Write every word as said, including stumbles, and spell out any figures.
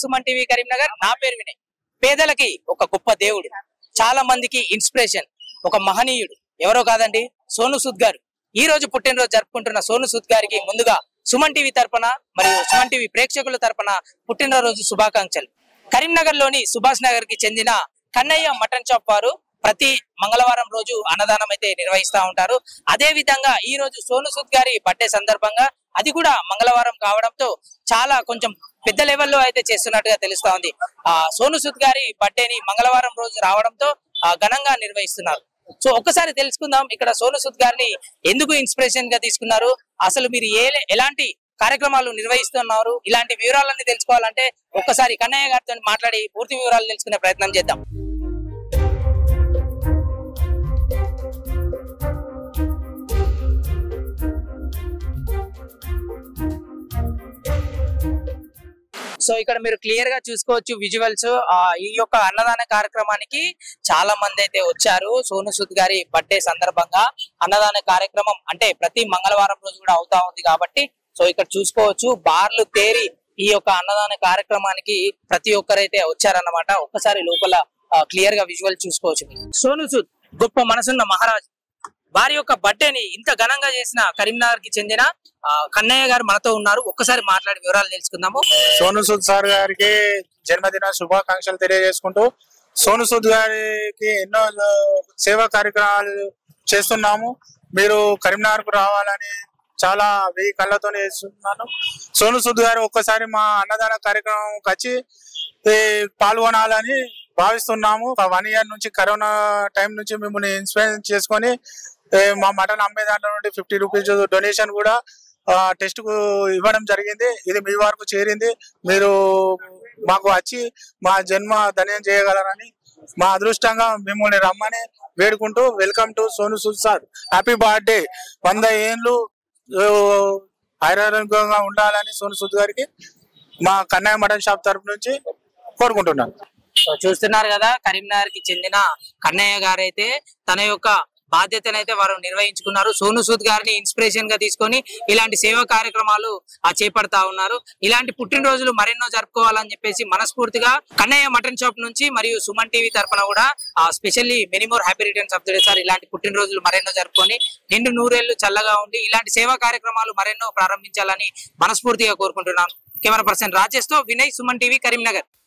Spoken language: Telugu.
సుమన్ టీవీ కరీంనగర్. నా పేరు వినయ్. పేదలకి ఒక గొప్ప దేవుడు, చాలా మందికి ఇన్స్పిరేషన్, ఒక మహనీయుడు. ఎవరో కాదండి, సోను సూద్ గారు. ఈ రోజు పుట్టినరోజు జరుపుకుంటున్న సోను సూద్ గారికి ముందుగా సుమన్ టీవీ తరపున మరియు సుమన్ టీవీ ప్రేక్షకుల తరపున పుట్టినరోజు శుభాకాంక్షలు. కరీంనగర్ లోని సుభాష్ నగర్ కి చెందిన కన్నయ్య మటన్ షాప్ వారు ప్రతి మంగళవారం రోజు అన్నదానం అయితే నిర్వహిస్తా ఉంటారు. అదే విధంగా ఈ రోజు సోను సూద్ గారి బర్త్డే సందర్భంగా, అది కూడా మంగళవారం కావడంతో చాలా కొంచెం పెద్ద లెవెల్లో అయితే చేస్తున్నట్టుగా తెలుస్తా ఉంది. ఆ సోను సూద్ గారి బర్త్డేని మంగళవారం రోజు రావడంతో ఘనంగా నిర్వహిస్తున్నారు. సో ఒక్కసారి తెలుసుకుందాం, ఇక్కడ సోను సూద్ గారిని ఎందుకు ఇన్స్పిరేషన్ గా తీసుకున్నారు, అసలు మీరు ఏ ఎలాంటి కార్యక్రమాలు నిర్వహిస్తున్నారు, ఇలాంటి వివరాలన్నీ తెలుసుకోవాలంటే ఒక్కసారి కన్నయ్య గారితో మాట్లాడి పూర్తి వివరాలు తెలుసుకునే ప్రయత్నం చేద్దాం. సో ఇక్కడ మీరు క్లియర్ గా చూసుకోవచ్చు విజువల్స్. ఆ ఈ యొక్క అన్నదాన కార్యక్రమానికి చాలా మంది అయితే వచ్చారు. సోను సూద్ గారి బర్త్డే సందర్భంగా అన్నదాన కార్యక్రమం అంటే ప్రతి మంగళవారం రోజు కూడా అవుతా ఉంది కాబట్టి, సో ఇక్కడ చూసుకోవచ్చు బార్లు తేరి ఈ యొక్క అన్నదాన కార్యక్రమానికి ప్రతి ఒక్కరైతే వచ్చారన్నమాట. ఒక్కసారి లోపల క్లియర్ గా విజువల్ చూసుకోవచ్చు. సోను సూద్ గొప్ప మనసున్న మహారాజ్, వారి యొక్క బర్త్డేని ఇంత ఘనంగా చేసిన కరీంనగర్ కి చెందిన కన్నయ్య గారు మనతో ఉన్నారు. ఒక్కసారి మాట్లాడి వివరాలు తెలుసుకుందాము. సోను సూద్ సార్ గారికి జన్మదిన శుభాకాంక్షలు తెలియజేసుకుంటూ, సోను సూద్ గారికి ఎన్నో సేవా కార్యక్రమాలు చేస్తున్నాము. మీరు కరీంనగర్ కు రావాలని చాలా వెయ్యి కళ్ళతో చేస్తున్నాను. సోను సూద్ గారు ఒక్కసారి మా అన్నదాన కార్యక్రమం వచ్చి పాల్గొనాలని భావిస్తున్నాము. వన్ ఇయర్ నుంచి కరోనా టైం నుంచి మిమ్మల్ని ఇన్స్పైర్ చేసుకొని మా మటన్ అమ్మే దాంట్లో నుండి ఫిఫ్టీ రూపీస్ డొనేషన్ కూడా టెస్ట్ కు ఇవ్వడం జరిగింది. ఇది మీ వరకు చేరింది. మీరు మాకు వచ్చి మా జన్మ ధన్యం చేయగలరని మా అదృష్టంగా మిమ్మల్ని రమ్మని వేడుకుంటూ, welcome to Sonu Sood sir, happy birthday. వంద ఏళ్ళు ఆరోగ్యంగా ఉండాలని సోను సూద్ గారికి మా కన్నయ్య మటన్ షాప్ తరపు నుంచి కోరుకుంటున్నాను. చూస్తున్నారు కదా, కరీంనగర్ కి చెందిన కన్నయ్య గారు అయితే తన యొక్క బాధ్యతనైతే వారు నిర్వహించుకున్నారు. సోను సూద్ గారిని ఇన్స్పిరేషన్ గా తీసుకొని ఇలాంటి సేవా కార్యక్రమాలు చేపడతా ఉన్నారు. ఇలాంటి పుట్టినరోజులు మరెన్నో జరుపుకోవాలని చెప్పేసి మనస్ఫూర్తిగా కన్నయ్య మటన్ షాప్ నుంచి మరియు సుమన్ టీవీ తరఫున కూడా specially many more happy returns of the day sir. ఇలాంటి పుట్టినరోజులు మరెన్నో జరుపుకొని నిండు నూరేళ్లు చల్లగా ఉండి ఇలాంటి సేవా కార్యక్రమాలు మరెన్నో ప్రారంభించాలని మనస్ఫూర్తిగా కోరుకుంటున్నాను. కెమెరా పర్సన్ రాజేష్ తో వినయ్, సుమన్ టీవీ, కరీంనగర్.